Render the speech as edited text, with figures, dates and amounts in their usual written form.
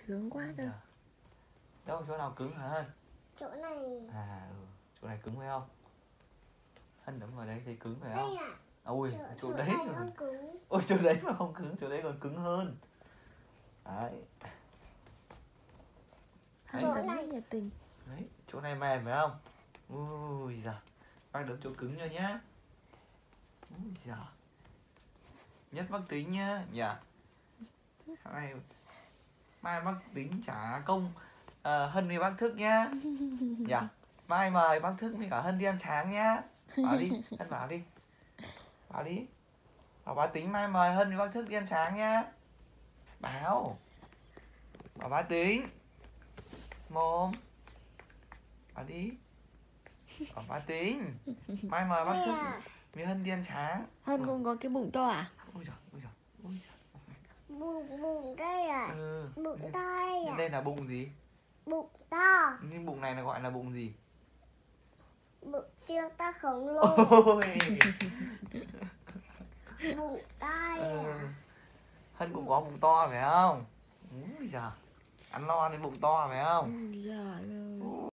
Sướng quá cơ. Đâu chỗ nào cứng hả Hân? Chỗ này. Chỗ này cứng phải không? Hân đấm vào đấy thấy cứng phải Đây không? à? Ôi chỗ đấy này không cứng. Ôi chỗ đấy mà không cứng, chỗ đấy còn cứng hơn. Đấy. Hân đấm rất nhiệt tình. Đấy, chỗ này mềm phải không? Ui giời. Bác đấm chỗ cứng cho nhá. Ui giời. Nhất bác tính nhá. Dạ. Sau này mai bác tính trả công Hân với bác Thức nhá. Dạ. Mai mời bác Thức với cả Hân đi ăn sáng nhá. Bảo đi, Hân bảo đi. Bảo đi. Bảo bác tính mai mời Hân với bác Thức đi ăn sáng nhá. Bảo bác tính. Mồm. Bảo đi. Bảo bác tính. Mai mời bác Thức với Hân đi ăn sáng. Hân cũng có cái bụng to à? Ôi giời, ôi giời, ôi giời. Bụng đây à? Bụng to đây à? Đây là bụng gì? Bụng to. Nhưng bụng này là gọi là bụng gì? Bụng siêu to khổng lồ. Ôi. Bụng to à? Hân cũng có bụng to phải không? Ui giời. Ăn no nên bụng to phải không? Ôi giời ơi.